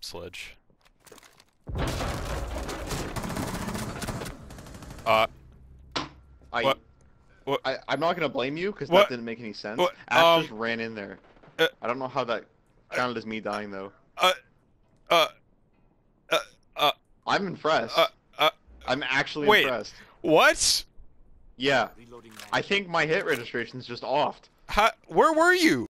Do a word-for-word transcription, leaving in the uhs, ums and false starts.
sledge. Uh. I, what? What? I, I'm not gonna blame you because What? that didn't make any sense. What? Ash Um, just ran in there. uh, I don't know how that counted as me dying though. Uh. Uh. Uh. Uh. I'm impressed. Uh. uh I'm actually wait. impressed. What? Yeah. I think my hit registration's just off. How, where were you?